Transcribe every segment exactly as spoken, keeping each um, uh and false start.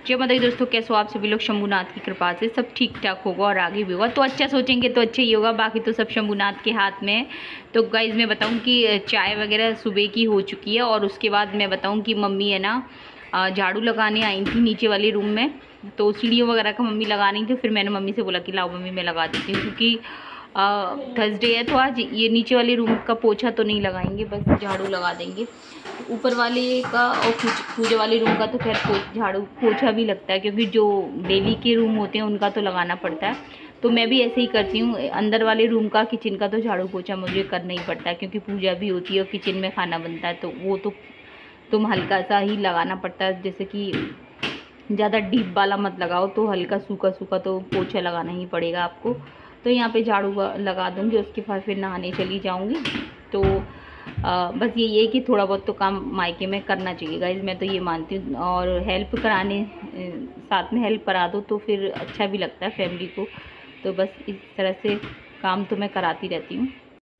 जय माता दी दोस्तों, कैसे हो आप सभी लोग। शंभुनाथ की कृपा से सब ठीक ठाक होगा और आगे भी होगा। तो अच्छा सोचेंगे तो अच्छा ही होगा, बाकी तो सब शंभुनाथ के हाथ में है। तो गाइज़ मैं बताऊं कि चाय वगैरह सुबह की हो चुकी है और उसके बाद मैं बताऊं कि मम्मी है ना झाड़ू लगाने आई थी नीचे वाले रूम में। तो सीढ़ियों वगैरह का मम्मी लगा रही थी। फिर मैंने मम्मी से बोला कि लाओ मम्मी मैं लगा देती हूँ, क्योंकि थर्सडे है तो आज ये नीचे वाले रूम का पोछा तो नहीं लगाएंगे, बस झाड़ू लगा देंगे। ऊपर वाले का और पूजा वाले रूम का तो खैर झाड़ू पोछा भी लगता है, क्योंकि जो डेली के रूम होते हैं उनका तो लगाना पड़ता है। तो मैं भी ऐसे ही करती हूँ। अंदर वाले रूम का, किचन का तो झाड़ू पोछा मुझे करना ही पड़ता है, क्योंकि पूजा भी होती है और किचन में खाना बनता है। तो वो तो तुम हल्का सा ही लगाना पड़ता है, जैसे कि ज़्यादा डीप वाला मत लगाओ, तो हल्का सूखा सूखा तो पोछा लगाना ही पड़ेगा आपको। तो यहाँ पे झाड़ू लगा दूँगी, उसके बाद फिर नहाने चली जाऊँगी। तो आ, बस ये ये कि थोड़ा बहुत तो काम मायके में करना चाहिए गाइज, मैं तो ये मानती हूँ। और हेल्प कराने साथ में हेल्प करा दो तो फिर अच्छा भी लगता है फैमिली को। तो बस इस तरह से काम तो मैं कराती रहती हूँ।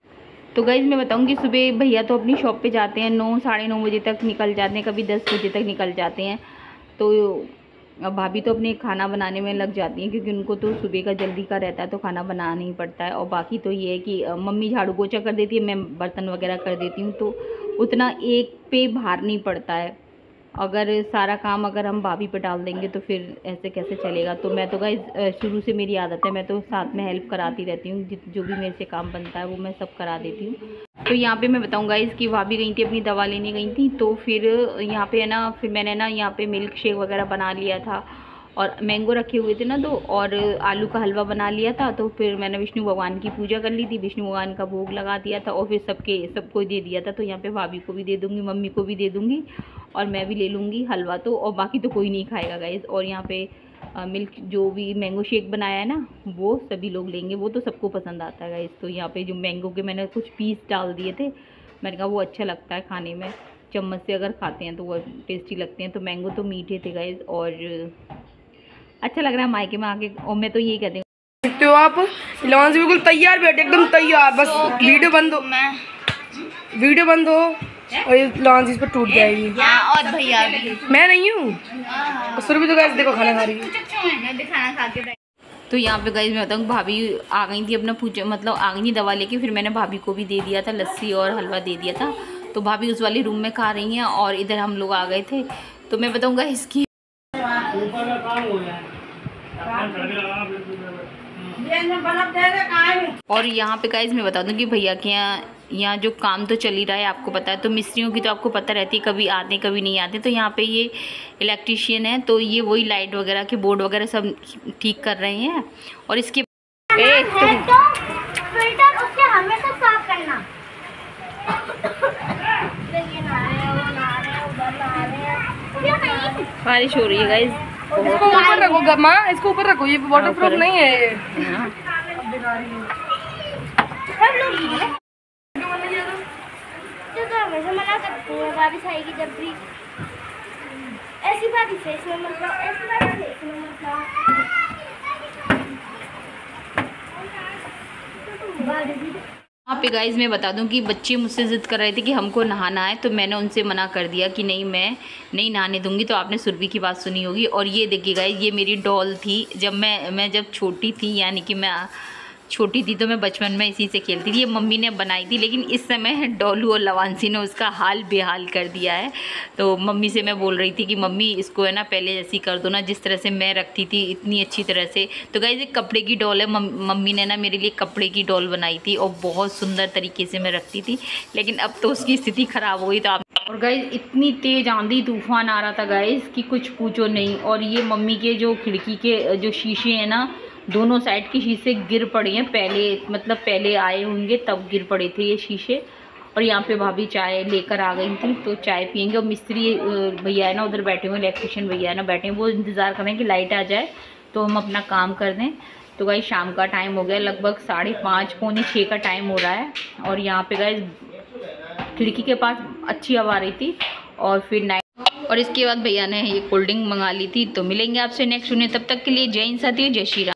तो गाइज मैं बताऊँगी, सुबह भैया तो अपनी शॉप पे जाते हैं, नौ साढ़े नौ बजे तक निकल जाते हैं, कभी दस बजे तक निकल जाते हैं। तो अब भाभी तो अपने खाना बनाने में लग जाती हैं, क्योंकि उनको तो सुबह का जल्दी का रहता है तो खाना बनाना ही पड़ता है। और बाकी तो ये है कि मम्मी झाड़ू पोछा कर देती है, मैं बर्तन वगैरह कर देती हूँ, तो उतना एक पे भार नहीं पड़ता है। अगर सारा काम अगर हम भाभी पे डाल देंगे तो फिर ऐसे कैसे चलेगा। तो मैं तो गाइस शुरू से मेरी आदत है, मैं तो साथ में हेल्प कराती रहती हूँ, जो भी मेरे से काम बनता है वो मैं सब करा देती हूँ। तो यहाँ पे मैं बताऊँ गाइस कि भाभी गई थी अपनी दवा लेने गई थी, तो फिर यहाँ पे है ना, फिर मैंने ना यहाँ पे मिल्क शेक वगैरह बना लिया था और मैंगो रखे हुए थे ना, तो और आलू का हलवा बना लिया था। तो फिर मैंने विष्णु भगवान की पूजा कर ली थी, विष्णु भगवान का भोग लगा दिया था और फिर सबके सबको दे दिया था। तो यहाँ पे भाभी को भी दे दूँगी, मम्मी को भी दे दूँगी और मैं भी ले लूँगी हलवा तो, और बाकी तो कोई नहीं खाएगा गाइस। और यहाँ पे आ, मिल्क जो भी मैंगो शेक बनाया है ना, वो सभी लोग लेंगे, वो तो सबको पसंद आता है गाइस। तो यहाँ पे जो मैंगो के मैंने कुछ पीस डाल दिए थे, मैंने कहा वो अच्छा लगता है खाने में, चम्मच से अगर खाते हैं तो वो टेस्टी लगते हैं। तो मैंगो तो मीठे थे गाइस और अच्छा लग रहा है मायके में आके। और मैं तो यही कहती हूँ, देखते हो आप लॉन्च बिल्कुल तैयार बैठे, एकदम तैयार, बस वीडियो बंद हो, वीडियो बंद हो और ये लॉन्च इस पर टूट जाएगी। और भैया मैं नहीं हूँ, सुरभि तो गाइस देखो खाना खा रही है। तो यहाँ पे गाइस मैं बताऊँ, भाभी आ गई थी अपना पूजा, मतलब आ गई थी दवा लेके, फिर मैंने भाभी को भी दे दिया था, लस्सी और हलवा दे दिया था। तो भाभी उस वाले रूम में खा रही हैं और इधर हम लोग आ गए थे। तो मैं बताऊँगा इसकी और यहाँ पे गाइस मैं बता दूँ कि भैया के यहाँ यहाँ जो काम तो चल ही रहा है, आपको पता है। तो मिस्त्रियों की तो आपको पता रहती है, कभी आते कभी नहीं आते। तो यहाँ पे ये इलेक्ट्रिशियन है, तो ये वही लाइट वगैरह के बोर्ड वगैरह सब ठीक कर रहे हैं। और इसके ए, तो फिल्टर उसके हमेशा साफ करना। बारिश हो रही है गाइस, इसको ऊपर रखो माँ, इसको ऊपर रखो, ये वाटर प्रूफ नहीं है। तो हमेशा मना करती है, बारिश आएगी जब भी, ऐसी बारिश है इसमें मतलब, ऐसी बारिश है इसमें मतलब यहाँ पे गाइज मैं बता दूं कि बच्चे मुझसे ज़िद कर रहे थे कि हमको नहाना है, तो मैंने उनसे मना कर दिया कि नहीं मैं नहीं नहाने दूंगी। तो आपने सुरभि की बात सुनी होगी। और ये देखिए गाइज, ये मेरी डॉल थी जब मैं मैं जब छोटी थी, यानी कि मैं छोटी थी तो मैं बचपन में इसी से खेलती थी। ये मम्मी ने बनाई थी, लेकिन इस समय डोलू और लवांसी ने उसका हाल बेहाल कर दिया है। तो मम्मी से मैं बोल रही थी कि मम्मी इसको है ना पहले जैसी कर दो ना, जिस तरह से मैं रखती थी इतनी अच्छी तरह से। तो गाइस एक कपड़े की डॉल है, मम्मी ने ना मेरे लिए कपड़े की डॉल बनाई थी और बहुत सुंदर तरीके से मैं रखती थी, लेकिन अब तो उसकी स्थिति ख़राब हो गई। तो आप और गाइस इतनी तेज़ आंधी तूफान आ रहा था गाइस कि कुछ पूछो नहीं। और ये मम्मी के जो खिड़की के जो शीशे हैं ना, दोनों साइड के शीशे गिर पड़े हैं, पहले मतलब पहले आए होंगे तब गिर पड़े थे ये शीशे। और यहाँ पे भाभी चाय लेकर आ गई थी, तो चाय पियेंगे। और मिस्त्री भैया है ना उधर बैठे हुए, इलेक्ट्रिशियन भैया है ना बैठे हैं, वो इंतज़ार कर रहे हैं कि लाइट आ जाए तो हम अपना काम कर दें। तो गाइस शाम का टाइम हो गया, लगभग साढ़े पाँच पौने छः का टाइम हो रहा है। और यहाँ पे गाइस खिड़की के पास अच्छी हवा आ रही थी। और फिर नाइट और इसके बाद भैया ने ये कोल्ड ड्रिंक मंगा ली थी। तो मिलेंगे आपसे नेक्स्ट सुने, तब तक के लिए जय हिंद साथियों, जय श्री राम।